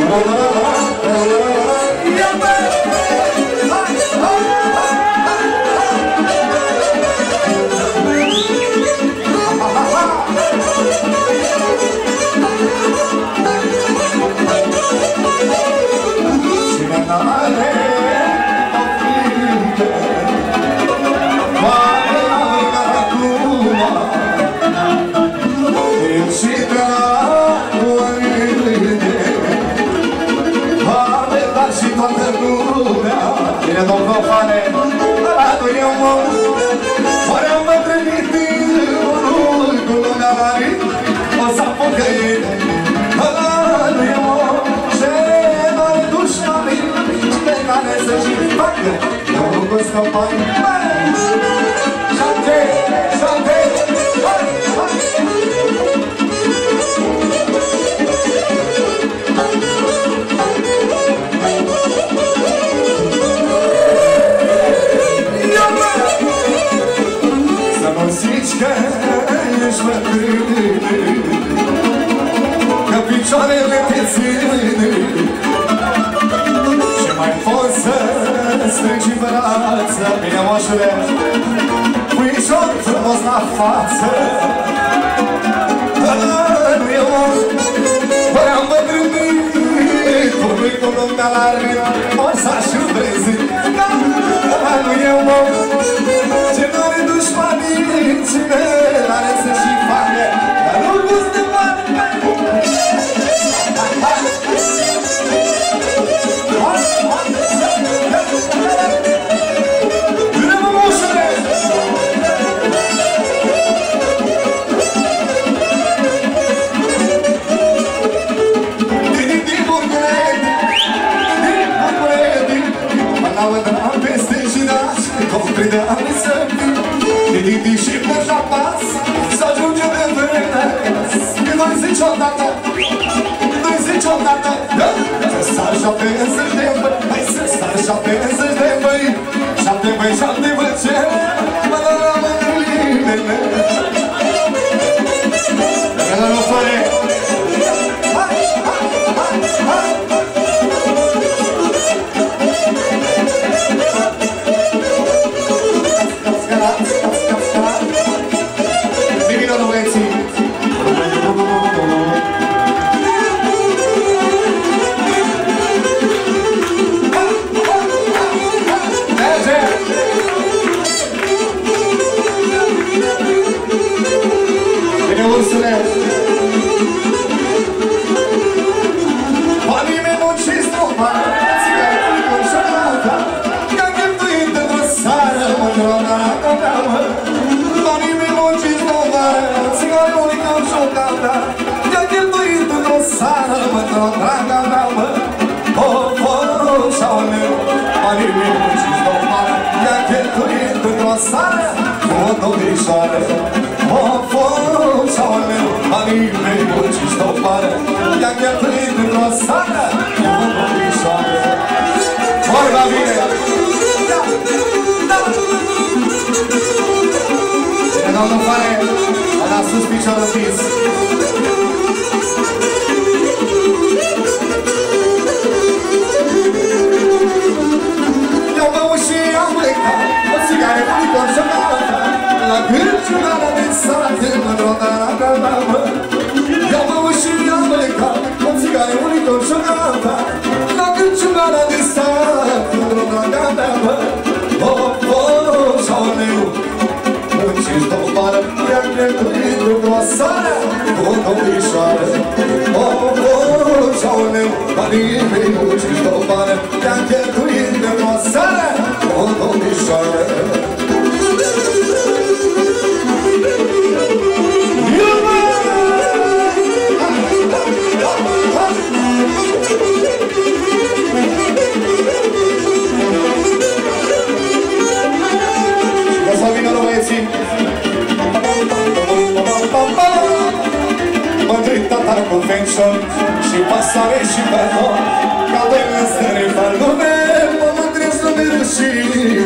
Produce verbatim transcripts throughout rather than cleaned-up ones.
Și pasare și pădor, ca de lăsări pe lume, mă mândresc de rușine.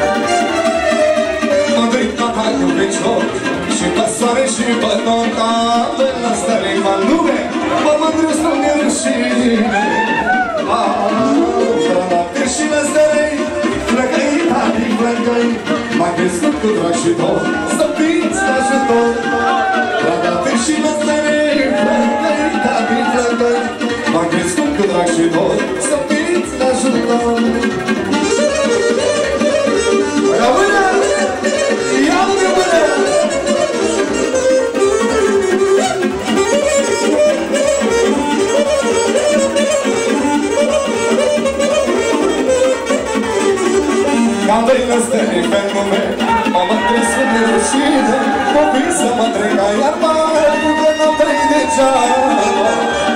Mândrit tata cu picior, și pasare și pădor, ca de lăsări pe lume, mă mândresc de rușine. și tot, să fiți de ajutor. La date și măsării, flăcăi, tati, flăcăi, m-am crescut cu drag și tot, să fiți de ajutor. La mână! Ia-l de mână! Ca doi năstări pe nume, m-am crescut de rușine, copii să mă trec ca iarba, că n-am trăit degeaba.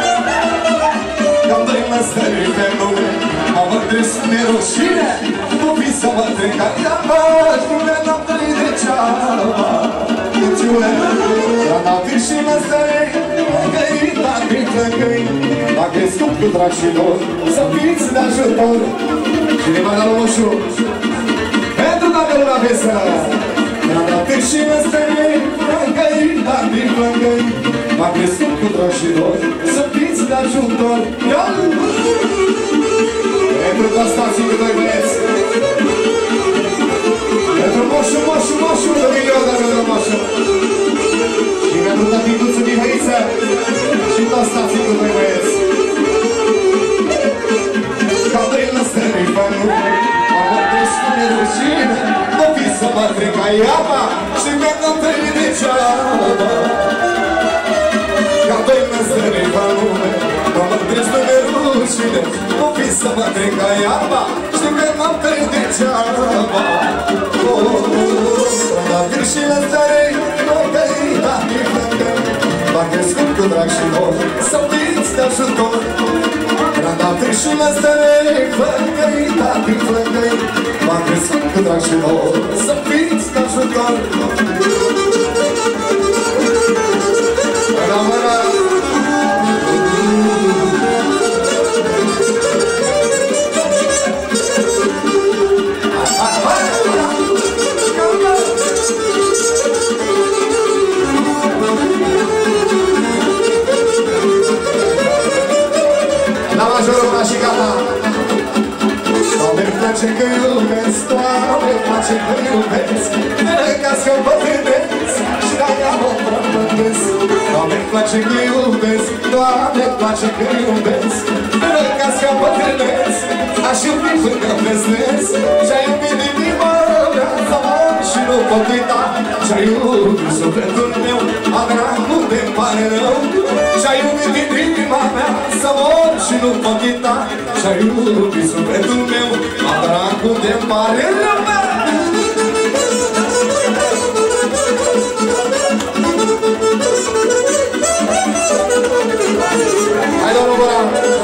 Ca doi năstări pe nume, m-am crescut de rușine, copii să mă trec ca iarba, că n-am trăit degeaba. Cuciule, la natir și năstări, flăcăi, tati, flăcăi, m-am crescut cu drag și dor, să fiți de ajutor. Cine mai da lomoșu? Pentru toată lumea veselă! La natir și năstări, flăcăi, tati, flăcăi, m-am crescut cu drag și dor, să fiți de ajutor. Ia-l! Pentru toți stații cu doi băieți! Pentru moșu, moșu, moșu, de milion de pentru moșu! Și pentru tăticuțu Mihăiță și toți stații cu doi băieți! Ca doi năstări pe nume, m-am crescut de rușine, copii să mă trec ca iarba și că n-am trăit degeaba. Ca doi năstări pe nume, m-am crescut de rușine, copii să mă trec ca iarba și că n-am trăit degeaba. La natir și năstări, flăcăi, tati, flăcăi, m-am crescut cu drag și dor, să fiți de ajutor. La natir și năstări, flăcăi, tati, flăcăi, m-am crescut cu drag și dor, să fiți de ajutor. La mână! La majorul până și gata! Doamne-mi place că iubesc, Doamne-mi place că iubesc, ca-ți-o bătrânesc și de-aia mă prăpătesc. Doamne-mi place că iubesc, Doamne-mi place că iubesc, ca-ți-o bătrânesc, aș iubi până văznesc. Și-ai iubit inima mea, să mor și nu pot uita, și-ai iubit sufletul meu, a dracu de-mi pare rău. Și-ai iubit inima mea, să mor și nu pot uita, și-ai iubit sufletul meu, a dracu de-mi pare rău. Hai, domnul Bora!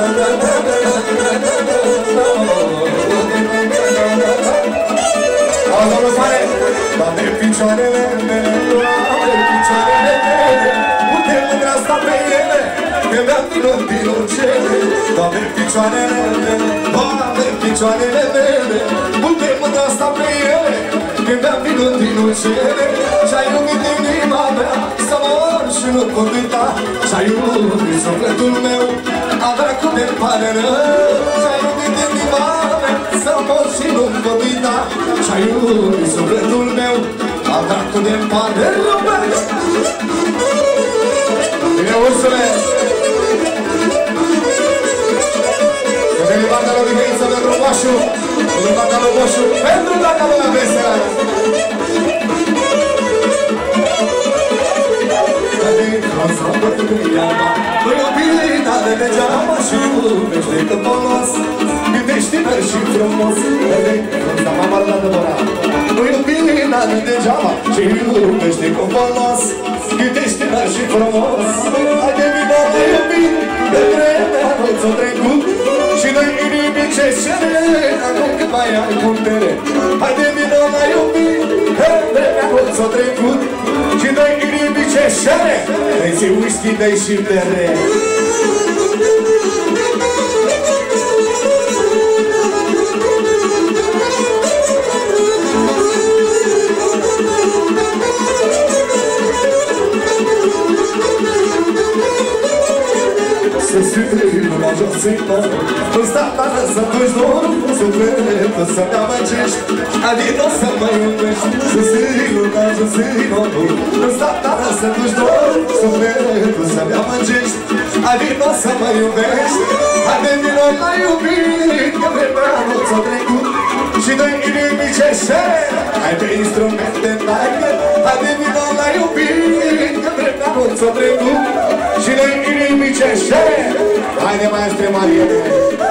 Auzi, domnul Soare! Doamne, picioarele mele, Doamne, picioarele mele, unde mândra sta pe ele, că mi-am vinut din urcele. Doamne, picioarele mele, Doamne, picioarele mele, unde mândra sta pe ele, că mi-am vinut din urcele. Și-ai iubit inima mea, să mor și nu pot uita, și-ai iubit sufletul meu, a dracu de-mi pare rău. Și-ai iubit inima mea, să mor și nu pot uita, și-ai iubit sufletul meu, a dracu de-mi pare rău. Bine, ursule! Că de partea lui Mihăiță pentru Moșu, pentru partea lui Moșu, pentru toată lumea veselă! Nu iubi n-are degeaba și iubește că folos, iubești tiner și frumos. Dar m-am arătat de Bora. Nu iubi n-are degeaba și iubește că folos, iubești tiner și frumos. Hai de vină de iubit, de vremea noi ți-o trecut, și noi inimi ce cere, acum cât mai ai putere. Hai de vină de iubit, de vremea noi ți-o trecut, și noi inimi ce cere, dai zi whisky, dai și bere. Se suit, la joie, c'est pas Nu sta tare să duci dorul cu sufletul să-mi amăgești. Adino să mă iubești, să zi luna, să zi nodul. Nu sta tare să duci dorul cu sufletul să-mi amăgești. Adino să mă iubești, haide vino la iubit, că vremea nu ți-o trecut. Și doi inimiceșe, hai pe instrumente taghe. Haide vino la iubit, că vremea nu ți-o trecut. Și doi inimiceșe, haide maestre Mariene.